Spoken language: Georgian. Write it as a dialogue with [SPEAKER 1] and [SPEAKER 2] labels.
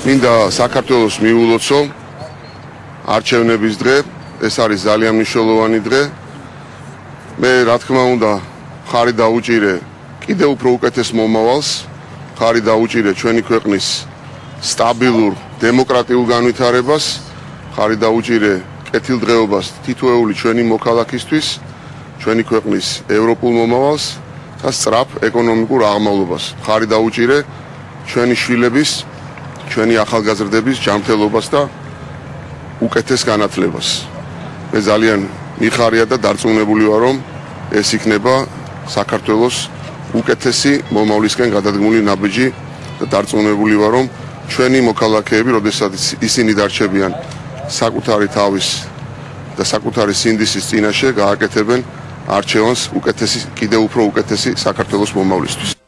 [SPEAKER 1] მინდა საქართველოს მიულოცო არჩევნების დღე, ეს არის ძალიან მნიშვნელოვანი დღე. მე რა თქმა უნდა ხარი დაუჭირე კიდევ უფრო უკეთეს მომავალს, ხარი დაუჭირე ჩვენი ქვეყნის სტაბილურ დემოკრატიულ განვითარებას, ხარი დაუჭირე კეთილდღეობას თითოეული ჩვენი მოქალაქისთვის, ჩვენი ქვეყნის ევროპულ მომავალს და სწრაფ ეკონომიკურ აღმავლობას. ხარი დაუჭირე ჩვენი შვილების, ჩვენი ახალგაზრდების ჯანმრთელობას და უკეთეს განათლებას. მე ძალიან მიხარია და დარწმუნებული ვარ, რომ ეს იქნება საქართველოს უკეთესი მომავლისკენ გადადგმული ნაბიჯი და დარწმუნებული ვარ, რომ ჩვენი მოქალაქეები, როდესაც ისინი დარჩებიან საკუთარი თავის და საკუთარი სინდისის წინაშე, გააკეთებენ არჩევანს უკეთესი, კიდევ უფრო უკეთესი საქართველოს მომავლისთვის.